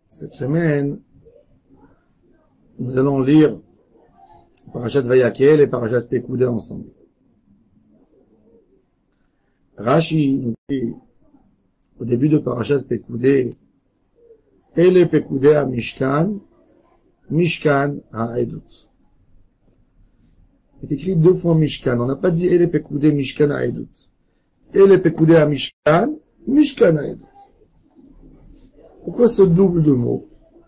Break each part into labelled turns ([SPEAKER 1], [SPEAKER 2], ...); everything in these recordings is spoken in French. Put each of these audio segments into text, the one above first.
[SPEAKER 1] Cette semaine, nous allons lire Parashat Vayakel et Parashat Pekudei ensemble. Rashi nous dit au début de Parashat Pekudei, Ele Pekudei à Mishkan, Mishkan à Edut. C'est écrit deux fois Mishkan. On n'a pas dit Ele Pekudei Mishkan à Edut. Ele Pekudei à Mishkan, Mishkan à Edut. Pourquoi ce double de mots?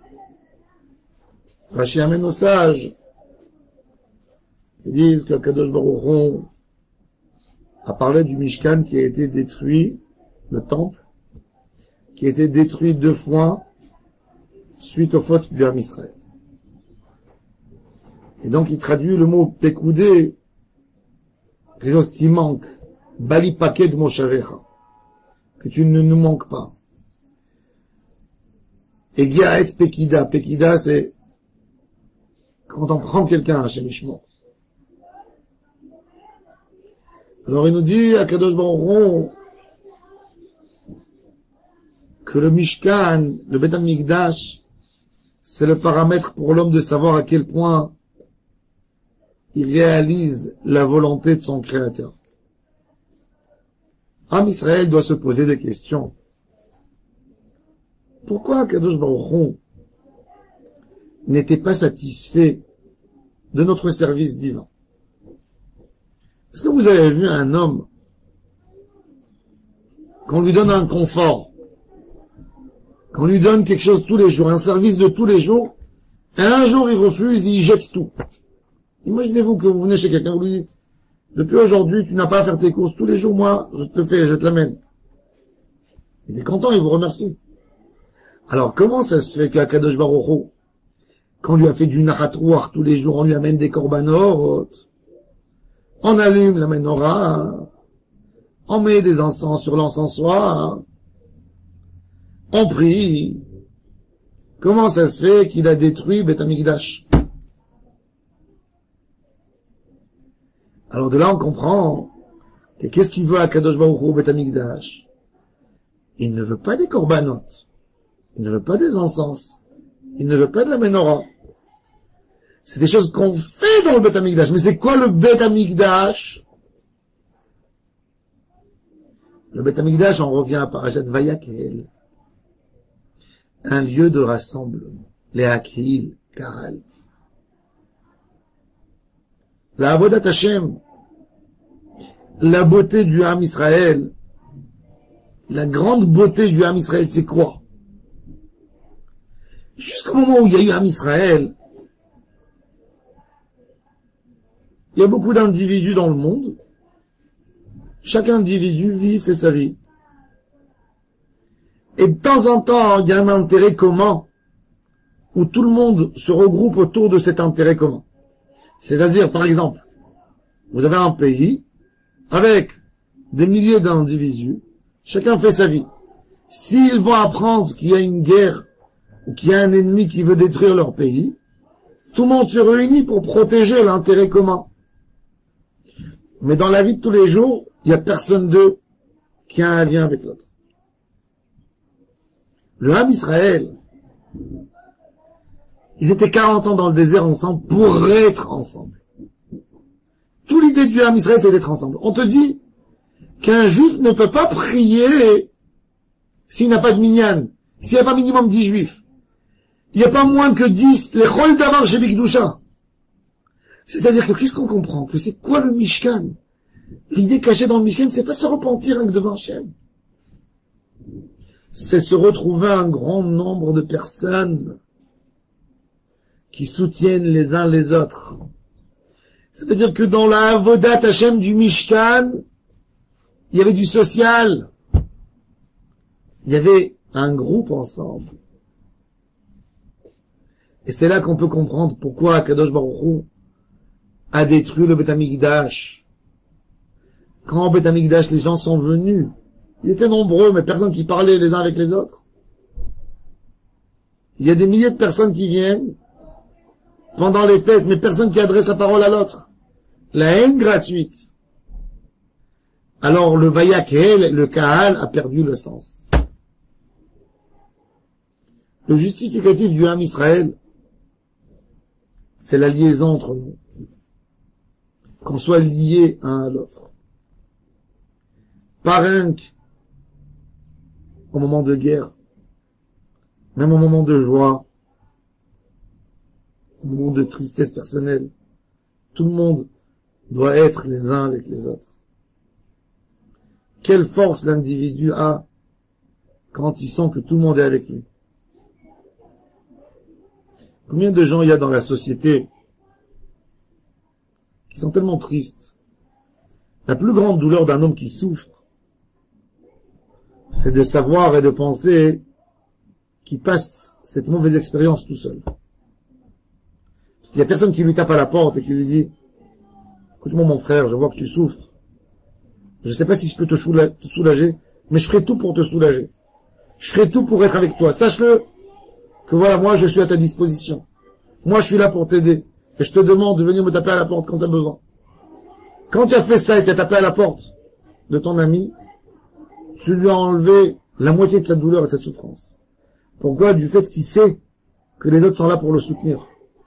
[SPEAKER 1] Rashi amène aux sages. Ils disent que Kadosh Baruch Hu a parlé du Mishkan qui a été détruit, le temple, qui a été détruit deux fois suite aux fautes du Ham Israël. Et donc il traduit le mot Pekudei, quelque chose qui manque, Bali paquet de Moshavecha, que tu ne nous manques pas. Et Giaet Pekida, Pekida c'est quand on prend quelqu'un chez Mishmor. Alors il nous dit à Kadosh Baruch Hu que le Mishkan, le Beit HaMikdash, c'est le paramètre pour l'homme de savoir à quel point il réalise la volonté de son Créateur. Am Israël doit se poser des questions. Pourquoi Kadosh Baruch Hu n'était pas satisfait de notre service divin? Est-ce que vous avez vu un homme, qu'on lui donne un confort, qu'on lui donne quelque chose tous les jours, un service de tous les jours, et un jour il refuse, il jette tout. Imaginez-vous que vous venez chez quelqu'un, vous lui dites, depuis aujourd'hui, tu n'as pas à faire tes courses tous les jours, moi, je te le fais, je te l'amène. Il est content, il vous remercie. Alors, comment ça se fait qu'à Kadosh Baruch Hu, qu'on lui a fait du naratouar tous les jours, on lui amène des korbanot, on allume la menorah, on met des encens sur l'encensoir, on prie. Comment ça se fait qu'il a détruit Beit HaMikdash? Alors de là, on comprend que qu'est-ce qu'il veut à Kadosh Baruch Hu, Beit HaMikdash? Il ne veut pas des korbanot. Il ne veut pas des encens. Il ne veut pas de la menorah. C'est des choses qu'on fait dans le Beit HaMikdash. Mais c'est quoi le Beit HaMikdash? Le Beit HaMikdash, on revient à Parashat Vayakel. Un lieu de rassemblement. Les Hakil, Karal. La Avodat Hashem. La beauté du Ham Israël. La grande beauté du Ham Israël, c'est quoi? Jusqu'au moment où il y a eu Ham Israël, il y a beaucoup d'individus dans le monde. Chaque individu vit, fait sa vie. Et de temps en temps, il y a un intérêt commun où tout le monde se regroupe autour de cet intérêt commun. C'est-à-dire, par exemple, vous avez un pays avec des milliers d'individus, chacun fait sa vie. S'ils vont apprendre qu'il y a une guerre ou qu'il y a un ennemi qui veut détruire leur pays, tout le monde se réunit pour protéger l'intérêt commun. Mais dans la vie de tous les jours, il n'y a personne d'eux qui a un lien avec l'autre. Le Ham Israël, ils étaient 40 ans dans le désert ensemble pour être ensemble. Toute l'idée du Ham Israël, c'est d'être ensemble. On te dit qu'un juif ne peut pas prier s'il n'a pas de minyan, s'il n'y a pas minimum 10 juifs. Il n'y a pas moins que 10, les chol davar chez Bikdusha. C'est-à-dire que qu'est-ce qu'on comprend? Que c'est quoi le Mishkan? L'idée cachée dans le Mishkan, c'est pas se repentir rien que devant Hachem. C'est se retrouver un grand nombre de personnes qui soutiennent les uns les autres. C'est-à-dire que dans la Avodat Hashem du Mishkan, il y avait du social. Il y avait un groupe ensemble. Et c'est là qu'on peut comprendre pourquoi Kadosh Baruch Hu a détruit le Beit HaMikdash. Quand au Beit HaMikdash, les gens sont venus, ils étaient nombreux, mais personne qui parlait les uns avec les autres. Il y a des milliers de personnes qui viennent pendant les fêtes, mais personne qui adresse la parole à l'autre. La haine gratuite. Alors le Vayakel, le Kahal, a perdu le sens. Le justificatif du Ham Israël, c'est la liaison entre nous. Qu'on soit liés un à l'autre. Pas rien qu'au moment de guerre, même au moment de joie, au moment de tristesse personnelle. Tout le monde doit être les uns avec les autres. Quelle force l'individu a quand il sent que tout le monde est avec lui. Combien de gens il y a dans la société qui sont tellement tristes. La plus grande douleur d'un homme qui souffre, c'est de savoir et de penser qu'il passe cette mauvaise expérience tout seul. Parce qu'il y a personne qui lui tape à la porte et qui lui dit « Écoute-moi mon frère, je vois que tu souffres. Je ne sais pas si je peux te soulager, mais je ferai tout pour te soulager. Je ferai tout pour être avec toi. Sache-le que voilà, moi je suis à ta disposition. Moi je suis là pour t'aider. Et je te demande de venir me taper à la porte quand tu as besoin. » Quand tu as fait ça et tu as tapé à la porte de ton ami, tu lui as enlevé la moitié de sa douleur et de sa souffrance. Pourquoi? Du fait qu'il sait que les autres sont là pour le soutenir.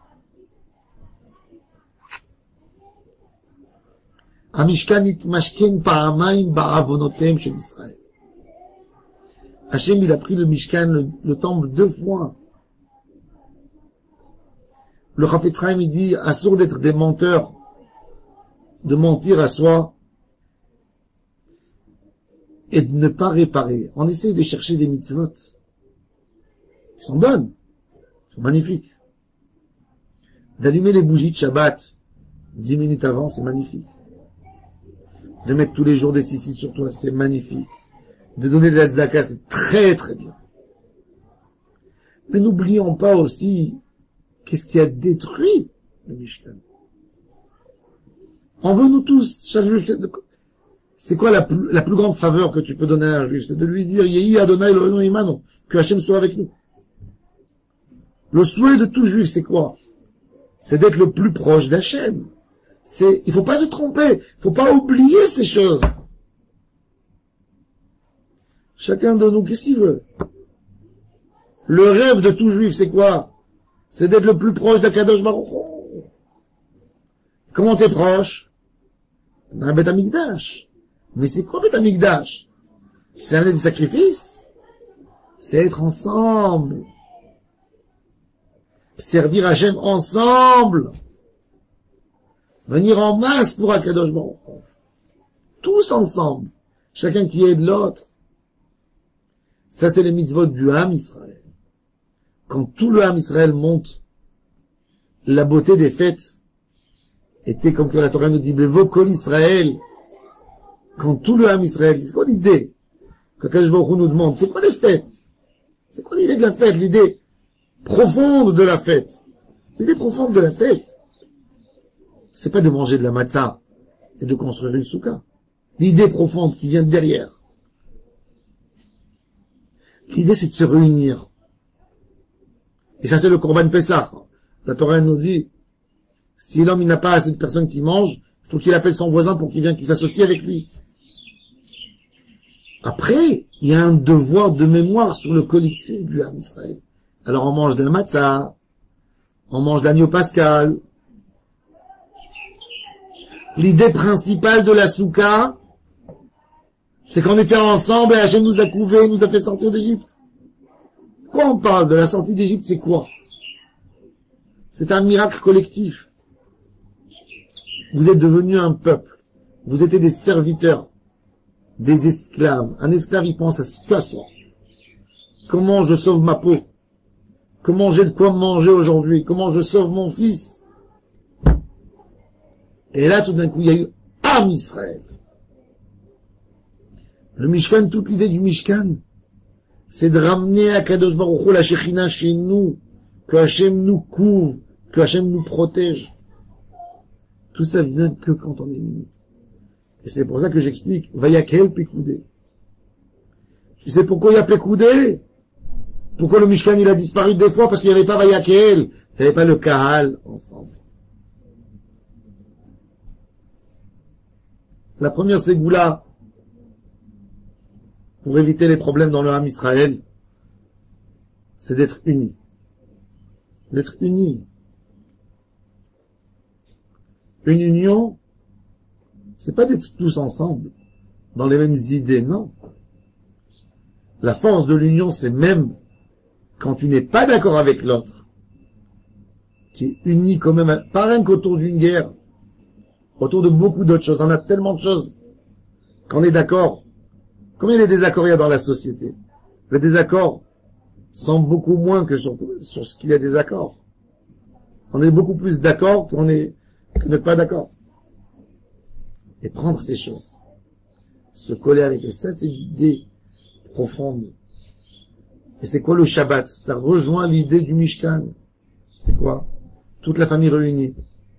[SPEAKER 1] Hamishkan itmashken pa'amayim ba'avonotem chez Israël. Hachem, il a pris le Mishkan, le temple 2 fois. Le Chafetz Chaim, il dit, assourd d'être des menteurs, de mentir à soi, et de ne pas réparer. On essaye de chercher des mitzvot qui sont bonnes, qui sont magnifiques. D'allumer les bougies de Shabbat 10 minutes avant, c'est magnifique. De mettre tous les jours des tzitzit sur toi, c'est magnifique. De donner de la tzedaka, c'est très très bien. Mais n'oublions pas aussi qu'est-ce qui a détruit le Mishkan. On veut nous tous, chaque juif, c'est quoi la plus grande faveur que tu peux donner à un juif? C'est de lui dire, Yehi Adonai Eloheinu Imanu, que Hachem soit avec nous. Le souhait de tout juif, c'est quoi? C'est d'être le plus proche d'Hachem. Il faut pas se tromper, il faut pas oublier ces choses. Chacun de nous, qu'est-ce qu'il veut? Le rêve de tout juif, c'est quoi? C'est d'être le plus proche d'Akadosh Baruch Hu. Comment t'es proche? Dans un Beth Amikdash. Mais c'est quoi Beth Amikdash? C'est amener des sacrifices? C'est être ensemble. Servir Hachem ensemble. Venir en masse pour Akadosh Baruch Hu. Tous ensemble. Chacun qui aide l'autre. Ça, c'est les mitzvot du Ham Israël. Quand tout le Ham Israël monte, la beauté des fêtes était comme que la Torah nous dit, Bevokol Israël. Quand tout le Ham Israël, c'est quoi l'idée? Quand Akadosh Baruch Hu nous demande, c'est quoi les fêtes? C'est quoi l'idée de la fête? L'idée profonde de la fête. L'idée profonde de la fête, c'est pas de manger de la matzah et de construire une soukha. L'idée profonde qui vient de derrière. L'idée, c'est de se réunir. Et ça, c'est le Korban Pessah. La Torah nous dit, si l'homme il n'a pas assez de personnes qui mangent, il faut qu'il appelle son voisin pour qu'il s'associe avec lui. Après, il y a un devoir de mémoire sur le collectif du Ham Israël. Alors on mange de la matzah, on mange de l'agneau pascal. L'idée principale de la soukha, c'est qu'on était ensemble et Hachem nous a couvés, nous a fait sortir d'Égypte. Quoi on parle de la sortie d'Égypte, c'est quoi? C'est un miracle collectif. Vous êtes devenus un peuple. Vous étiez des serviteurs, des esclaves. Un esclave, il pense à soi. Comment je sauve ma peau? Comment j'ai de quoi manger aujourd'hui? Comment je sauve mon fils? Et là, tout d'un coup, il y a eu Ham Israël. Le Mishkan, toute l'idée du Mishkan, c'est de ramener à Kadosh Baruch Hu la Shekhinah chez nous, que Hachem nous couvre, que Hachem nous protège. Tout ça vient que quand on est unis. Et c'est pour ça que j'explique, Vayakel Pekoudé. Tu sais pourquoi il y a Pekoudé? Pourquoi le Mishkan il a disparu des fois? Parce qu'il n'y avait pas Vayakel, il n'y avait pas le Kahal ensemble. La première ségoula, pour éviter les problèmes dans le Ham Israël, c'est d'être unis. D'être unis. Une union, c'est pas d'être tous ensemble, dans les mêmes idées, non. La force de l'union, c'est même quand tu n'es pas d'accord avec l'autre, qui est uni quand même, pas rien qu'autour d'une guerre, autour de beaucoup d'autres choses. On a tellement de choses qu'on est d'accord. Combien de désaccords il y a dans la société? Les désaccords sont beaucoup moins que sur ce qu'il y a des accords. On est beaucoup plus d'accord que ne pas d'accord. Et prendre ces choses, se coller avec eux, ça c'est l'idée profonde. Et c'est quoi le Shabbat? Ça rejoint l'idée du Mishkan. C'est quoi? Toute la famille réunie.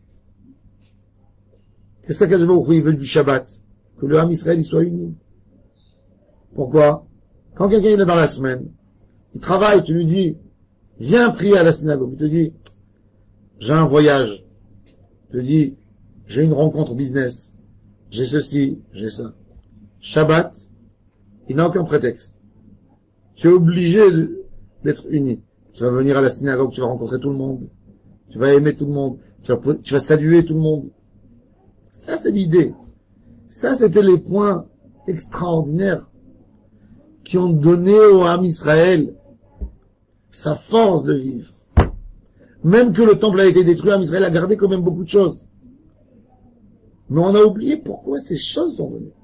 [SPEAKER 1] Qu'est-ce qu'Akadosh Baruch Hu il veut du Shabbat? Que le Ham Israël il soit uni. Pourquoi? Quand quelqu'un est dans la semaine, il travaille, tu lui dis, viens prier à la synagogue. Il te dit, j'ai un voyage. Il te dit, j'ai une rencontre business. J'ai ceci, j'ai ça. Shabbat, il n'a aucun prétexte. Tu es obligé d'être uni. Tu vas venir à la synagogue, tu vas rencontrer tout le monde. Tu vas aimer tout le monde. Tu vas saluer tout le monde. Ça, c'est l'idée. Ça, c'était les points extraordinaires qui ont donné au Ham Israël sa force de vivre. Même que le temple a été détruit, Ham Israël a gardé quand même beaucoup de choses. Mais on a oublié pourquoi ces choses sont venues.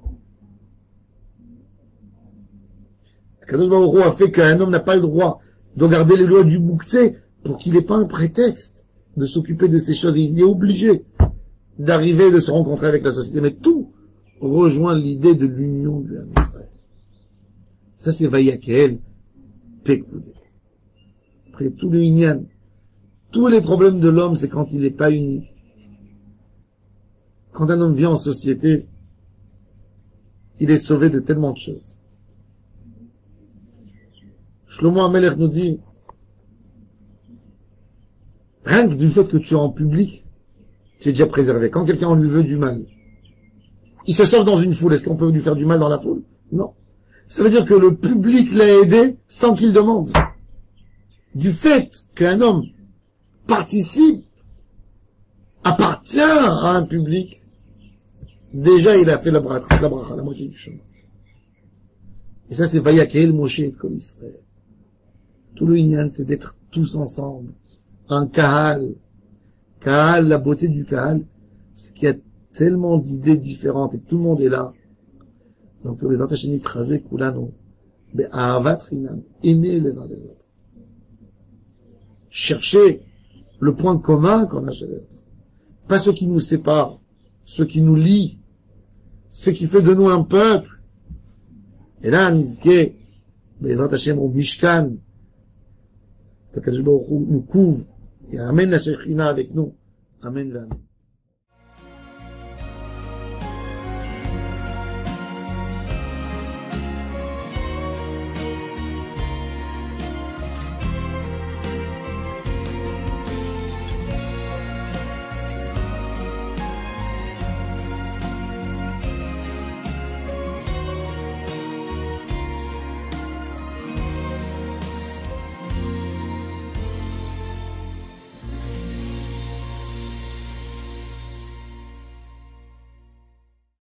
[SPEAKER 1] Kadosh Baruch Hu a fait qu'un homme n'a pas le droit de garder les lois du Bouktsé pour qu'il n'ait pas un prétexte de s'occuper de ces choses. Il est obligé d'arriver, de se rencontrer avec la société. Mais tout rejoint l'idée de l'union du Ham Israël. Ça, c'est Vayakel Pekoudé. Après tout le Inyan, tous les problèmes de l'homme, c'est quand il n'est pas uni. Quand un homme vient en société, il est sauvé de tellement de choses. Shlomo HaMelech nous dit, rien que du fait que tu es en public, tu es déjà préservé. Quand quelqu'un lui veut du mal, il se sauve dans une foule. Est-ce qu'on peut lui faire du mal dans la foule? Non. Ça veut dire que le public l'a aidé sans qu'il demande. Du fait qu'un homme participe, appartient à un public, déjà il a fait la bracha, la moitié du chemin. Et ça c'est Vayakel Moshe et Kol Israël. Tout le Inyan, c'est d'être tous ensemble. Un Kahal. Kahal, la beauté du Kahal, c'est qu'il y a tellement d'idées différentes et tout le monde est là. Donc, les attachés trasés, Kulano, mais Ahavat Rinam, aimer les uns les autres. Chercher le point commun qu'on a chez les autres. Pas ce qui nous sépare, ce qui nous lie, ce qui fait de nous un peuple. Et là, Nizke, les attachés au Mishkan, que Kadosh Baruch Hu nous couvre et amène la Shekhinah avec nous. Amen, amen.